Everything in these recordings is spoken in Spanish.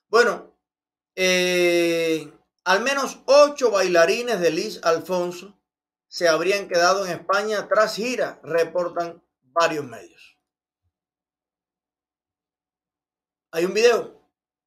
Bueno, al menos 8 bailarines de Liz Alfonso se habrían quedado en España tras gira, reportan varios medios. ¿Hay un video?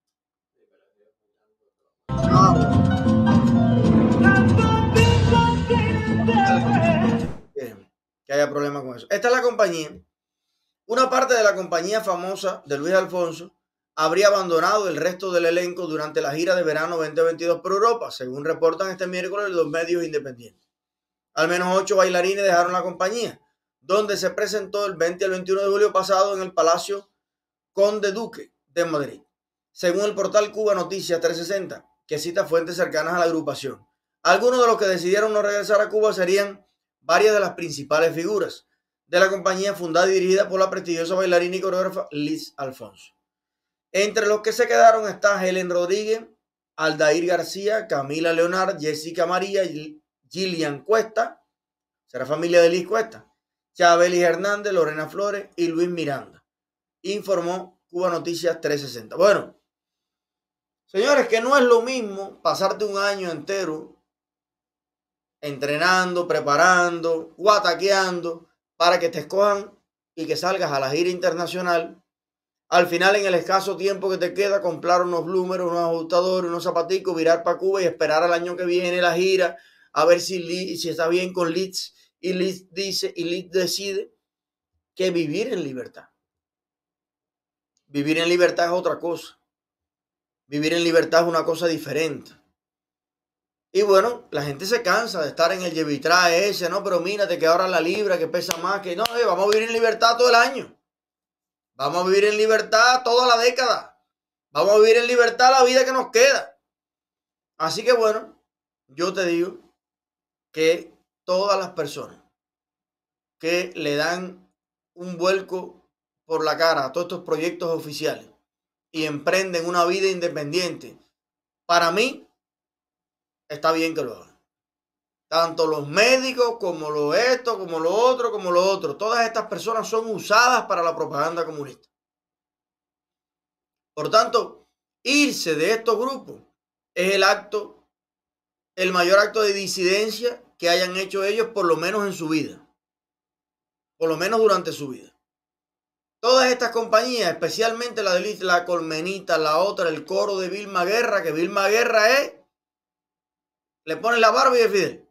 Que haya problema con eso. Esta es la compañía. Una parte de la compañía famosa de Luis Alfonso habría abandonado el resto del elenco durante la gira de verano 2022 por Europa, según reportan este miércoles los medios independientes. Al menos 8 bailarines dejaron la compañía, donde se presentó el 20 al 21 de julio pasado en el Palacio Conde Duque de Madrid, según el portal Cuba Noticias 360, que cita fuentes cercanas a la agrupación. Algunos de los que decidieron no regresar a Cuba serían varias de las principales figuras de la compañía, fundada y dirigida por la prestigiosa bailarina y coreógrafa Liz Alfonso. Entre los que se quedaron está Helen Rodríguez, Aldair García, Camila Leonard, Jessica María, Gillian Cuesta, será familia de Liz Cuesta, Chabelis Hernández, Lorena Flores y Luis Miranda, informó Cuba Noticias 360. Bueno, señores, que no es lo mismo pasarte un año entero entrenando, preparando, guataqueando para que te escojan y que salgas a la gira internacional. Al final, en el escaso tiempo que te queda, comprar unos bloomers, unos ajustadores, unos zapaticos, virar para Cuba y esperar al año que viene la gira, a ver si está bien con Liz. Y Liz dice, y Liz decide que vivir en libertad. Vivir en libertad es otra cosa. Vivir en libertad es una cosa diferente. Y bueno, la gente se cansa de estar en el llevitraje ese, ¿no? Pero mírate que ahora la libra que pesa más, que no, vamos a vivir en libertad todo el año. Vamos a vivir en libertad toda la década. Vamos a vivir en libertad la vida que nos queda. Así que bueno, yo te digo que todas las personas que le dan un vuelco por la cara a todos estos proyectos oficiales y emprenden una vida independiente, para mí está bien que lo hagan. Tanto los médicos como lo esto, como lo otro, como lo otro. Todas estas personas son usadas para la propaganda comunista. Por tanto, irse de estos grupos es el mayor acto de disidencia que hayan hecho ellos, por lo menos en su vida. Por lo menos durante su vida. Todas estas compañías, especialmente la de Liz, la Colmenita, la otra, el coro de Vilma Guerra, que Vilma Guerra le ponen la Barbie de Fidel.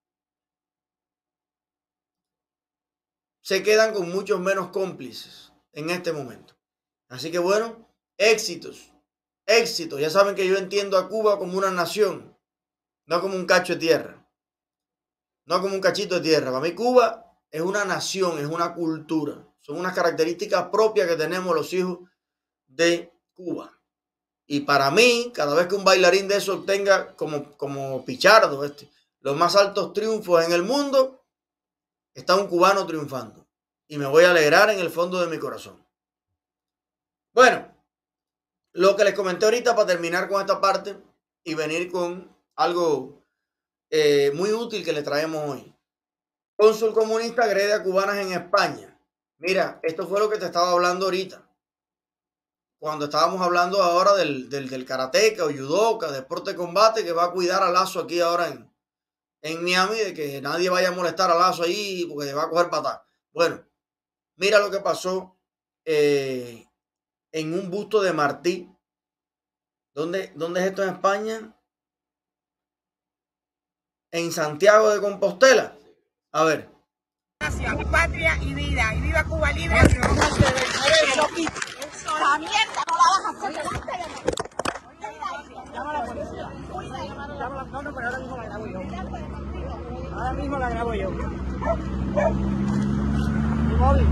Se quedan con muchos menos cómplices en este momento. Así que bueno, éxitos. Ya saben que yo entiendo a Cuba como una nación, no como un cacho de tierra, no como un cachito de tierra. Para mí Cuba es una nación, es una cultura. Son unas características propias que tenemos los hijos de Cuba. Y para mí, cada vez que un bailarín de eso obtenga como Pichardo, los más altos triunfos en el mundo, está un cubano triunfando. Y me voy a alegrar en el fondo de mi corazón. Bueno, lo que les comenté ahorita para terminar con esta parte y venir con algo muy útil que les traemos hoy. Cónsul comunista agrede a cubanas en España. Mira, esto fue lo que te estaba hablando ahorita. Cuando estábamos hablando ahora del karateca o judoka, deporte de combate, que va a cuidar a Lazo aquí ahora en Miami, de que nadie vaya a molestar a Lazo ahí porque va a coger patada. Bueno, mira lo que pasó en un busto de Martí. ¿Dónde es esto en España? En Santiago de Compostela. A ver. Gracias, patria y vida. Y viva Cuba libre. La mierda no la vas a hacer. Llama a la policía. No, pero ahora mismo la grabo yo. Ahora mismo la grabo yo. Mi móvil.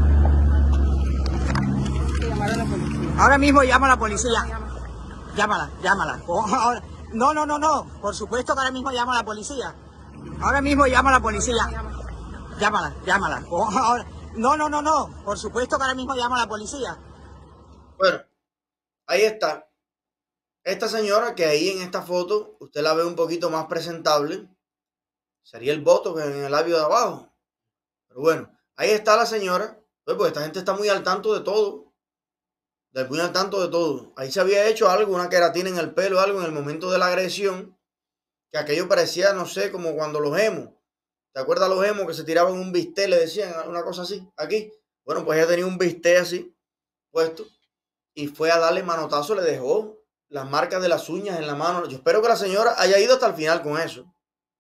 Ahora mismo llama a la policía. Llámala. Ahora. No. Por supuesto que ahora mismo llama a la policía. Ahora mismo llama a la policía. Llámala. Ahora. No. Por supuesto que ahora mismo llama a la policía. Bueno, ahí está. Esta señora que ahí en esta foto usted la ve un poquito más presentable. Sería el voto que en el labio de abajo. Pero bueno, ahí está la señora. Pues esta gente está muy al tanto de todo. del puño al tanto de todo. Ahí se había hecho algo, una queratina en el pelo, algo en el momento de la agresión, que aquello parecía, no sé, como cuando los emos. ¿Te acuerdas los emos que se tiraban un bistec, le decían una cosa así? Aquí. Bueno, pues ella tenía un bistec así, puesto, y fue a darle manotazo, le dejó las marcas de las uñas en la mano. Yo espero que la señora haya ido hasta el final con eso.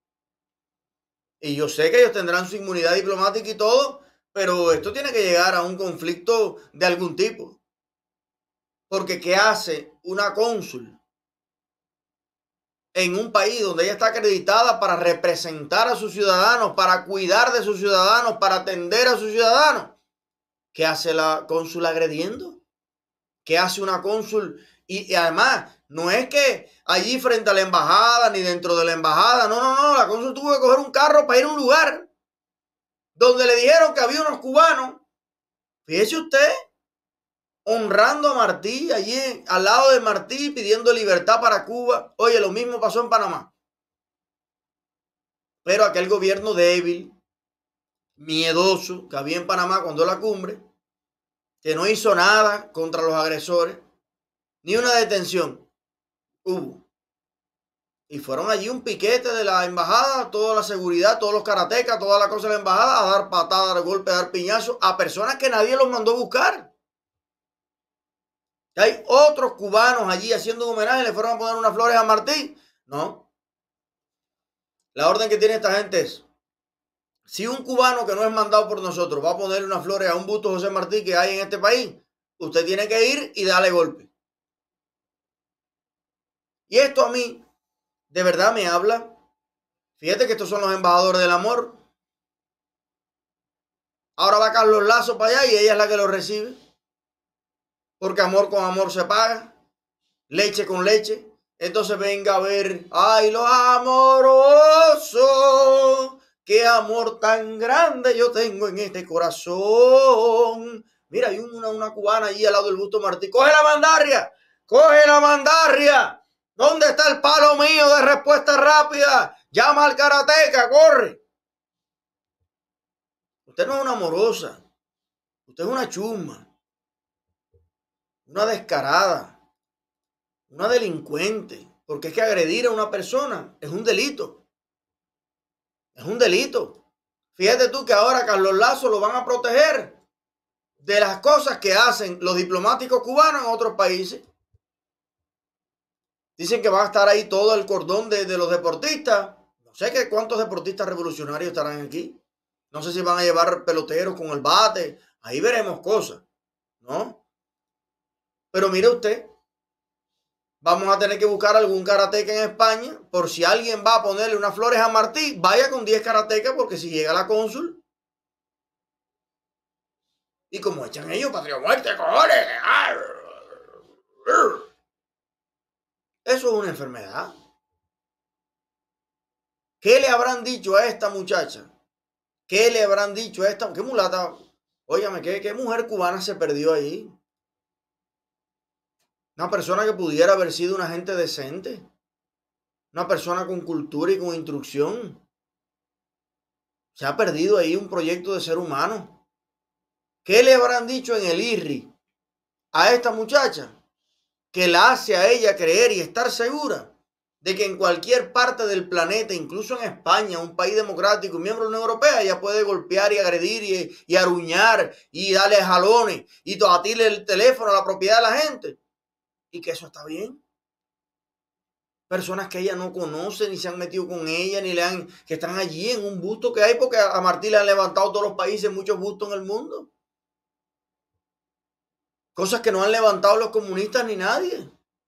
Y yo sé que ellos tendrán su inmunidad diplomática y todo, pero esto tiene que llegar a un conflicto de algún tipo. Porque ¿qué hace una cónsul en un país donde ella está acreditada para representar a sus ciudadanos, para cuidar de sus ciudadanos, para atender a sus ciudadanos? ¿Qué hace la cónsul agrediendo? ¿Qué hace una cónsul? Y además, no es que allí frente a la embajada ni dentro de la embajada, no, la cónsul tuvo que coger un carro para ir a un lugar donde le dijeron que había unos cubanos. Fíjese usted, honrando a Martí, allí al lado de Martí, pidiendo libertad para Cuba. Oye, lo mismo pasó en Panamá. Pero aquel gobierno débil, miedoso, que había en Panamá cuando la cumbre, que no hizo nada contra los agresores, ni una detención hubo. Y fueron allí un piquete de la embajada, toda la seguridad, todos los karatecas, toda la cosa de la embajada, a dar patadas, a dar golpes, a dar piñazos a personas que nadie los mandó a buscar. Hay otros cubanos allí haciendo un homenaje, le fueron a poner unas flores a Martí. No. La orden que tiene esta gente es, si un cubano que no es mandado por nosotros va a ponerle unas flores a un busto José Martí que hay en este país, usted tiene que ir y darle golpe. Y esto a mí, de verdad me habla. Fíjate que estos son los embajadores del amor. Ahora va Carlos Lazo para allá y ella es la que lo recibe. Porque amor con amor se paga. Leche con leche. Entonces venga a ver. ¡Ay, lo amoroso! ¡Qué amor tan grande yo tengo en este corazón! Mira, hay una cubana allí al lado del busto Martí. ¡Coge la mandarria! ¡Coge la mandarria! ¿Dónde está el palo mío de respuesta rápida? Llama al karateca, corre. Usted no es una amorosa. Usted es una chusma. Una descarada. Una delincuente. Porque es que agredir a una persona es un delito. Es un delito. Fíjate tú que ahora a Carlos Lazo lo van a proteger de las cosas que hacen los diplomáticos cubanos en otros países. Dicen que va a estar ahí todo el cordón de los deportistas. No sé cuántos deportistas revolucionarios estarán aquí. No sé si van a llevar peloteros con el bate. Ahí veremos cosas, ¿no? Pero mire usted, vamos a tener que buscar algún karateca en España. Por si alguien va a ponerle unas flores a Martí, vaya con 10 karatecas, porque si llega la cónsul. Y como echan ellos, patria o muerte, cojones. Eso es una enfermedad. ¿Qué le habrán dicho a esta muchacha? ¿Qué le habrán dicho a esta? ¿Qué mulata? Óigame, ¿qué mujer cubana se perdió ahí? Una persona que pudiera haber sido una gente decente. Una persona con cultura y con instrucción. Se ha perdido ahí un proyecto de ser humano. ¿Qué le habrán dicho en el IRRI a esta muchacha que la hace a ella creer y estar segura de que en cualquier parte del planeta, incluso en España, un país democrático y miembro de la Unión Europea, ella puede golpear y agredir y aruñar y darle jalones y batirle el teléfono a la propiedad de la gente? Y que eso está bien. Personas que ella no conoce, ni se han metido con ella, ni que están allí en un busto que hay, porque a Martí le han levantado todos los países muchos bustos en el mundo. Cosas que no han levantado los comunistas ni nadie.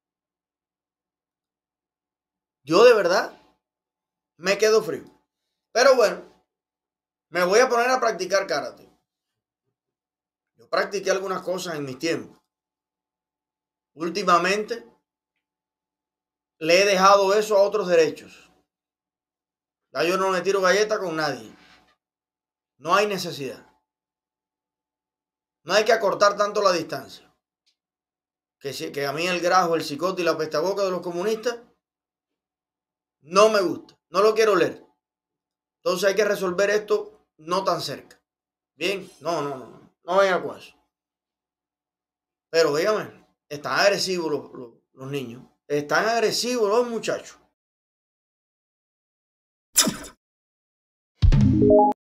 Yo de verdad me quedo frío. Pero bueno, me voy a poner a practicar karate. Yo practiqué algunas cosas en mis tiempos. Últimamente le he dejado eso a otros derechos. Ya yo no me tiro galleta con nadie. No hay necesidad. No hay que acortar tanto la distancia. Que a mí el grajo, el cicote y la pestaboca de los comunistas no me gusta. No lo quiero leer. Entonces hay que resolver esto no tan cerca. Bien, no venga con eso. Pero dígame, están agresivos los niños. Están agresivos los muchachos.